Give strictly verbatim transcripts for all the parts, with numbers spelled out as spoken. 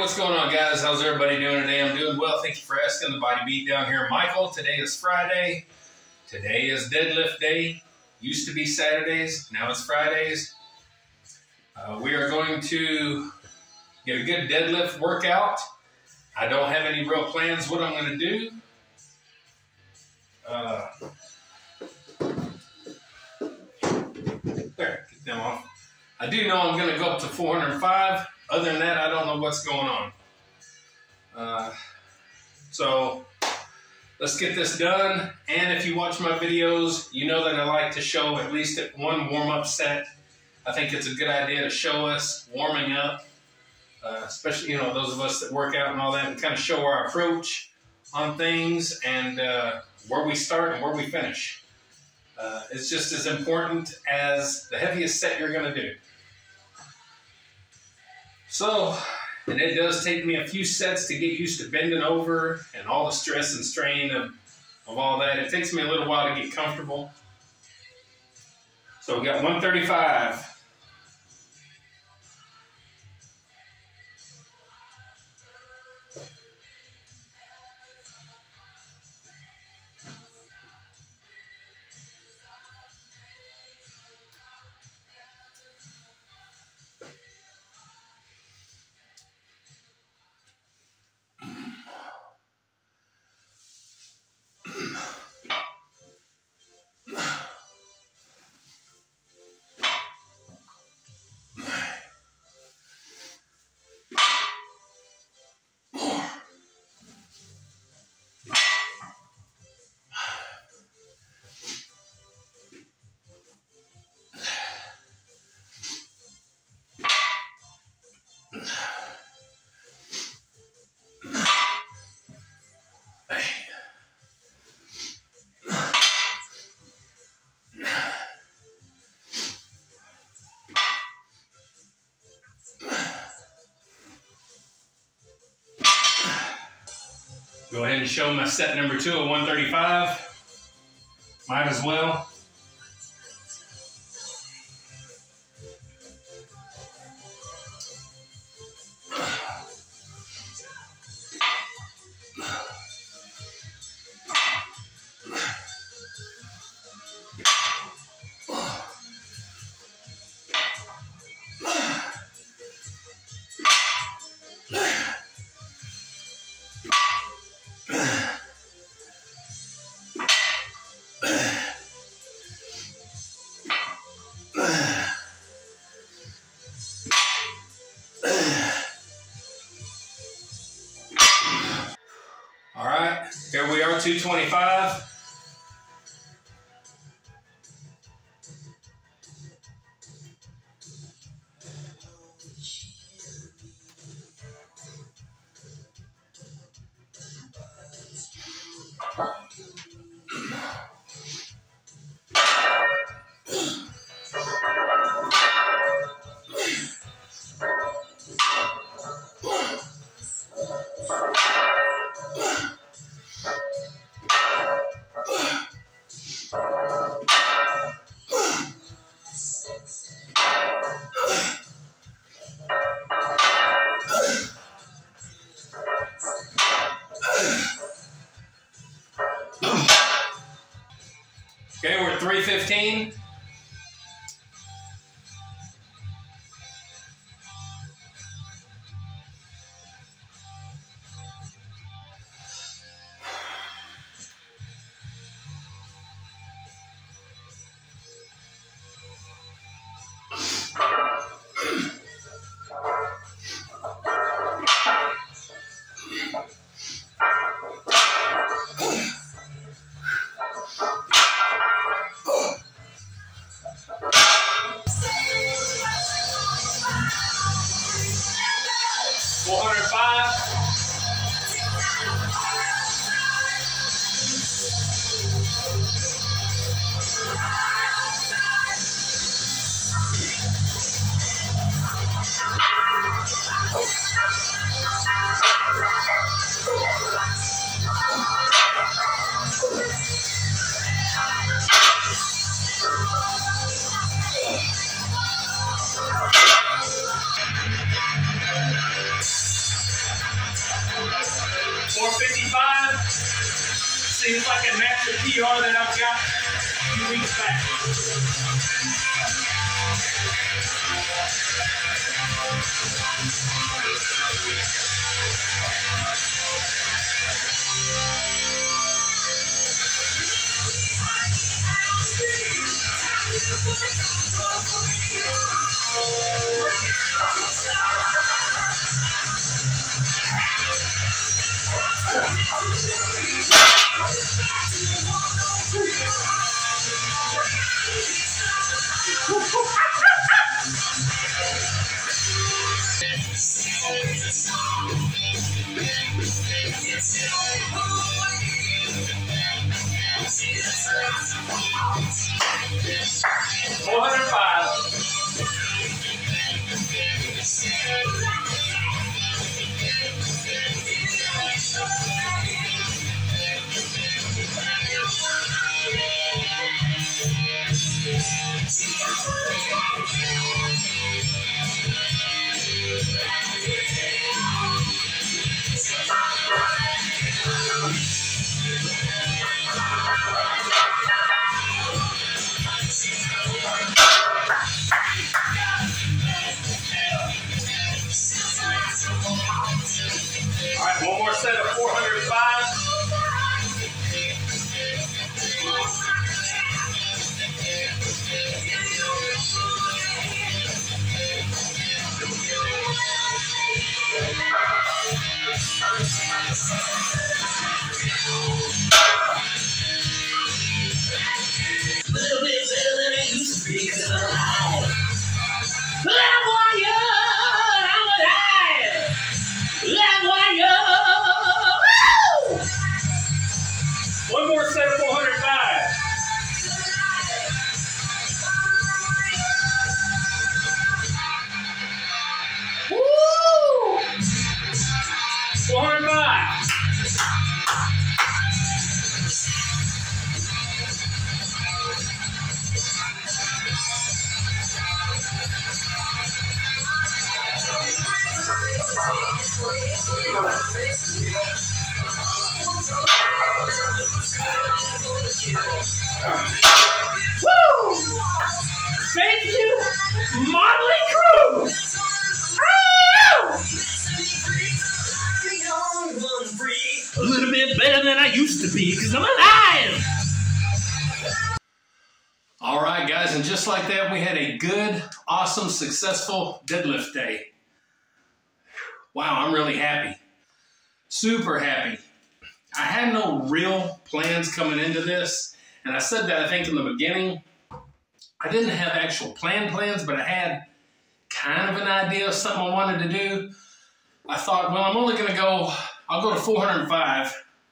what's going on, guys? How's everybody doing today? I'm doing well. Thank you for asking. The Body Beat down here, Michael. Today is Friday. Today is deadlift day. Used to be Saturdays. Now it's Fridays. Uh, we are going to get a good deadlift workout. I don't have any real plans what I'm going to do. Uh, there, get them off. I do know I'm going to go up to four hundred five. Other than that, I don't know what's going on. Uh, so let's get this done. And if you watch my videos, you know that I like to show at least one warm-up set. I think it's a good idea to show us warming up, uh, especially, you know, those of us that work out and all that, and kind of show our approach on things and uh, where we start and where we finish. Uh, it's just as important as the heaviest set you're going to do. So, and it does take me a few sets to get used to bending over and all the stress and strain of, of all that. It takes me a little while to get comfortable. So we got one thirty-five. Go ahead and show my set number two at one thirty-five. Might as well. All right, here we are, two twenty-five. Okay, we're three fifteen. four fifty-five. See if I can match the P R that I've got a few weeks back. four hundred five. All right, one more set of four hundred five. Little bit better than I used to be, 'cause I'm alive. Live warrior, I'm alive. Live warrior. Woo! One more set of four hundred five. Woo! four hundred five. Woo! Thank you, Motley Crue! A little bit better than I used to be, because I'm alive! All right, guys, and just like that, we had a good, awesome, successful deadlift day. Wow, I'm really happy. Super happy. I had no real plans coming into this, and I said that I think in the beginning. I didn't have actual plan plans, but I had kind of an idea of something I wanted to do. I thought, well, I'm only going to go, I'll go to four hundred five,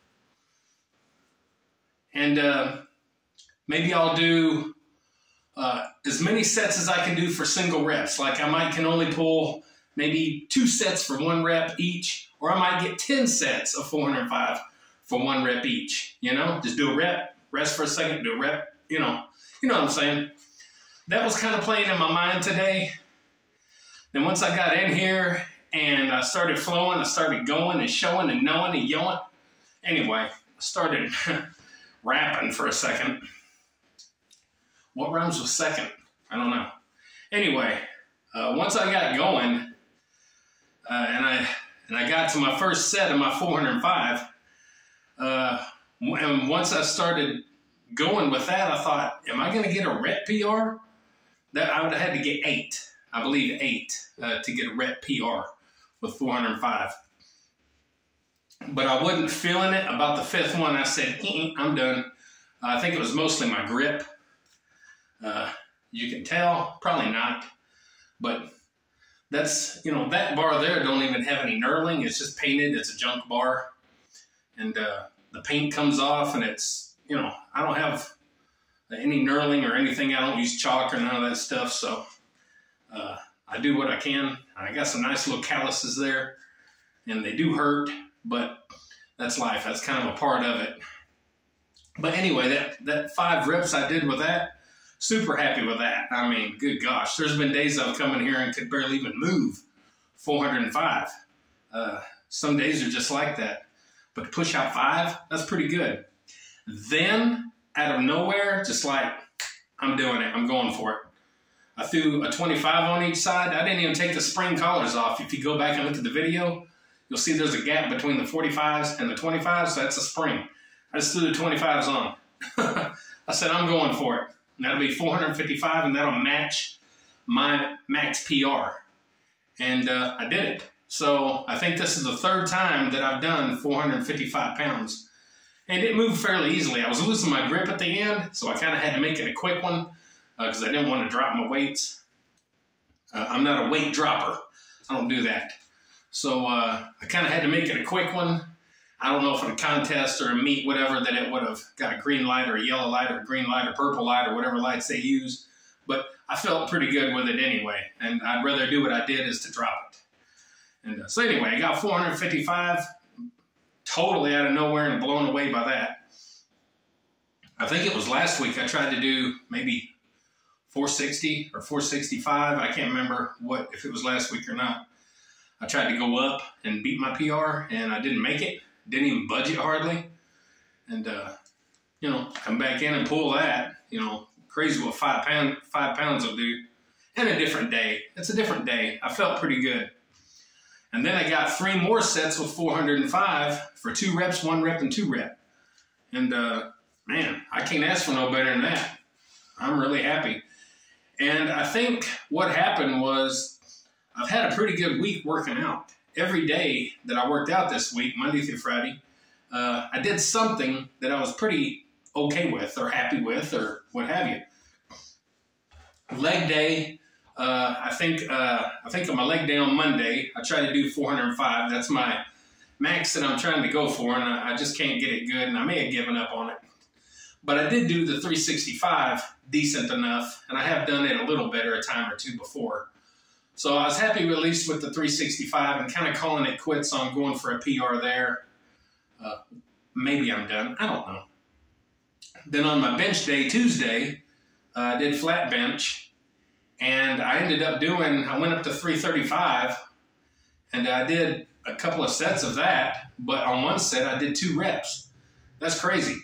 and uh, maybe I'll do uh, as many sets as I can do for single reps. Like I might can only pull maybe two sets for one rep each, or I might get ten sets of four hundred five for one rep each, you know? Just do a rep, rest for a second, do a rep, you know. You know what I'm saying? That was kind of playing in my mind today. Then once I got in here and I started flowing, I started going and showing and knowing and yelling. Anyway, I started rapping for a second. What rhymes with second? I don't know. Anyway, uh, once I got going, uh, and I and I got to my first set of my four hundred five, uh, and once I started going with that, I thought, am I going to get a rep P R? That I would have had to get eight, I believe eight, uh, to get a rep P R with four hundred five. But I wasn't feeling it. About the fifth one, I said, eh, I'm done. Uh, I think it was mostly my grip. Uh, you can tell, probably not, but that's, you know, that bar there don't even have any knurling. It's just painted. It's a junk bar, and uh, the paint comes off, and it's, you know, I don't have any knurling or anything. I don't use chalk or none of that stuff, so uh, I do what I can. I got some nice little calluses there, and they do hurt, but that's life. That's kind of a part of it. But anyway, that, that five reps I did with that, super happy with that. I mean, good gosh, there's been days I've come in here and could barely even move four hundred five. Uh, some days are just like that. but to push out five, that's pretty good. Then, out of nowhere, just like, I'm doing it. I'm going for it. I threw a twenty-five on each side. I didn't even take the spring collars off. If you go back and look at the video, you'll see there's a gap between the forty-fives and the twenty-fives, so that's a spring. I just threw the twenty-fives on. I said, I'm going for it. And that'll be four hundred fifty-five, and that'll match my max P R. And uh, I did it. So I think this is the third time that I've done four hundred fifty-five pounds. And it moved fairly easily. I was losing my grip at the end, so I kind of had to make it a quick one because uh, I didn't want to drop my weights. Uh, I'm not a weight dropper. I don't do that. So uh, I kind of had to make it a quick one. I don't know if in a contest or a meet, whatever, that it would have got a green light or a yellow light or a green light or purple light or whatever lights they use. But I felt pretty good with it anyway. And I'd rather do what I did is to drop it. And uh, so anyway, I got four hundred fifty-five, totally out of nowhere and blown away by that. I think it was last week I tried to do maybe four sixty or four sixty-five. I can't remember what if it was last week or not. I tried to go up and beat my P R, and I didn't make it. Didn't even budge it hardly. And, uh, you know, come back in and pull that. You know, crazy what five, pound, five pounds will do. And a different day. It's a different day. I felt pretty good. And then I got three more sets with four hundred five for two reps, one rep, and two rep. And, uh, man, I can't ask for no better than that. I'm really happy. And I think what happened was I've had a pretty good week working out. Every day that I worked out this week, Monday through Friday, uh, I did something that I was pretty okay with or happy with or what have you. Leg day, uh, I think uh, I think on my leg day on Monday, I tried to do four hundred five. That's my max that I'm trying to go for, and I, I just can't get it good, and I may have given up on it. But I did do the three sixty-five decent enough, and I have done it a little better a time or two before. So I was happy at least with the three sixty-five and kind of calling it quits on going for a P R there. Uh, maybe I'm done. I don't know. Then on my bench day, Tuesday, uh, I did flat bench. And I ended up doing, I went up to three thirty-five. And I did a couple of sets of that. But on one set, I did two reps. That's crazy.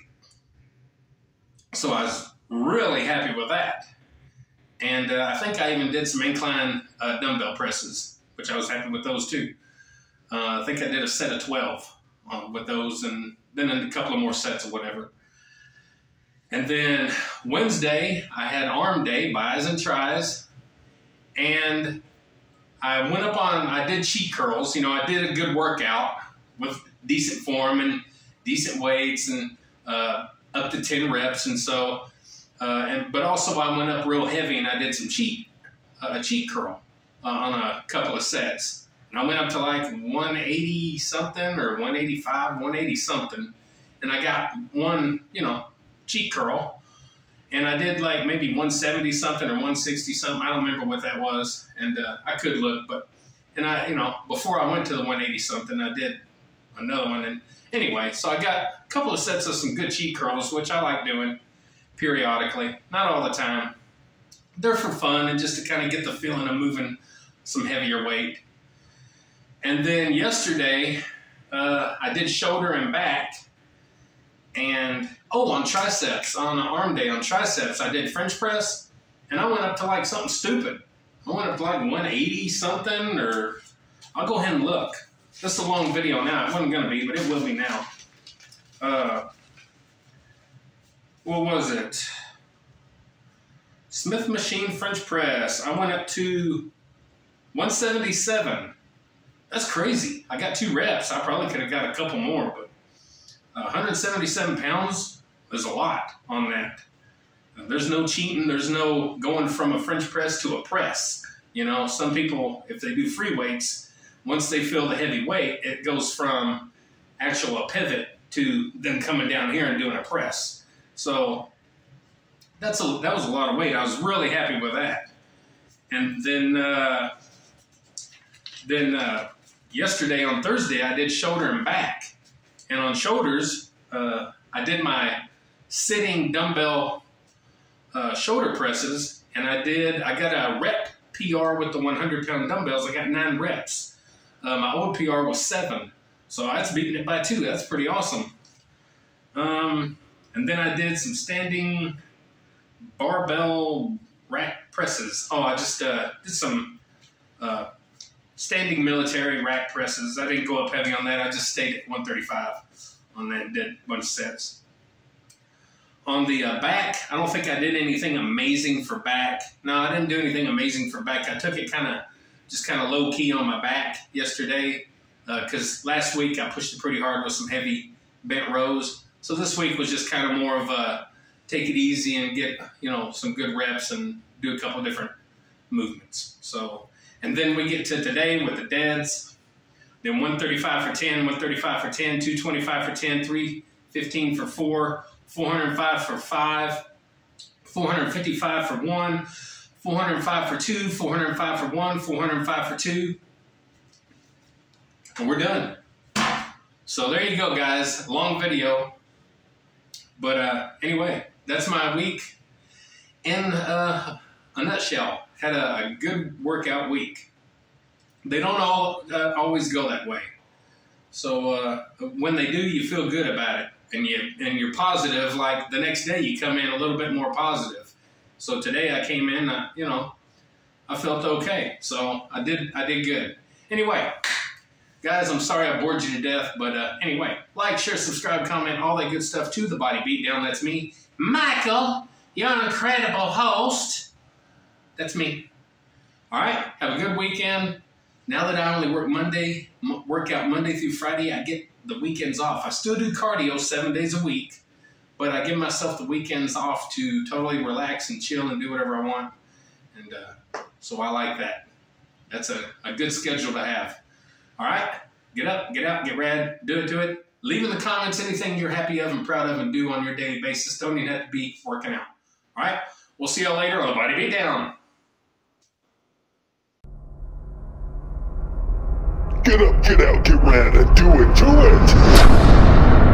So I was really happy with that. And uh, I think I even did some incline uh, dumbbell presses, which I was happy with those too. Uh, I think I did a set of twelve uh, with those, and then a couple of more sets or whatever. And then Wednesday, I had arm day, bis and tris, and I went up on, I did cheat curls. You know, I did a good workout with decent form and decent weights and uh, up to ten reps, and so... Uh, and, but also I went up real heavy and I did some cheat, uh, a cheat curl uh, on a couple of sets. And I went up to like one eighty something or one eighty-five, one eighty something. And I got one, you know, cheat curl. And I did like maybe one seventy something or one sixty something. I don't remember what that was. And uh, I could look, but, and I, you know, before I went to the one eighty something, I did another one. And anyway, so I got a couple of sets of some good cheat curls, which I like doing periodically, not all the time. They're for fun and just to kind of get the feeling of moving some heavier weight. And then yesterday, uh, I did shoulder and back. And, oh, on triceps, on an arm day on triceps, I did French press. And I went up to like something stupid. I went up to like one eighty something, or I'll go ahead and look. This is a long video now. It wasn't going to be, but it will be now. Uh... What was it? Smith Machine French Press. I went up to one seventy-seven. That's crazy. I got two reps. I probably could have got a couple more, but uh, one hundred seventy-seven pounds is a lot on that. Uh, there's no cheating. There's no going from a French press to a press. You know, some people, if they do free weights, once they feel the heavy weight, it goes from actual a pivot to then coming down here and doing a press. So that's a, that was a lot of weight. I was really happy with that. And then uh, then uh, yesterday on Thursday, I did shoulder and back. And on shoulders, uh, I did my sitting dumbbell uh, shoulder presses. And I did, I got a rep P R with the one hundred pound dumbbells. I got nine reps. Uh, my old P R was seven. So that's beating it by two. That's pretty awesome. Um, and then I did some standing barbell rack presses. Oh, I just uh, did some uh, standing military rack presses. I didn't go up heavy on that. I just stayed at one thirty-five on that, did a bunch of sets. On the uh, back, I don't think I did anything amazing for back. No, I didn't do anything amazing for back. I took it kind of, just kind of low key on my back yesterday because uh, last week I pushed it pretty hard with some heavy bent rows. So this week was just kind of more of a take it easy and get, you know, some good reps and do a couple different movements. So, and then we get to today with the deads. Then one thirty-five for ten, one thirty-five for ten, two twenty-five for ten, three fifteen for four, four hundred five for five, four hundred fifty-five for one, four hundred five for two, four hundred five for one, four hundred five for two, and we're done. So there you go, guys. Long video. But uh, anyway, that's my week in uh, a nutshell. Had a, a good workout week. They don't all uh, always go that way. So uh, when they do, you feel good about it. And, you, and you're positive, like the next day you come in a little bit more positive. So today I came in, uh, you know, I felt okay. So I did, I did good. Anyway, guys, I'm sorry I bored you to death. But uh, anyway, like, share, subscribe, comment, all that good stuff to The Body Beatdown. That's me. Michael, you're an incredible host. That's me. All right, have a good weekend. Now that I only work Monday, work out Monday through Friday, I get the weekends off. I still do cardio seven days a week, but I give myself the weekends off to totally relax and chill and do whatever I want. And uh, so I like that. That's a, a good schedule to have. All right, get up, get out, get rad, do it, do it. Leave in the comments anything you're happy of and proud of and do on your daily basis. Don't even have to be working out. All right, we'll see y'all later on The Body Beatdown. Get up, get out, get rad, and do it, do it!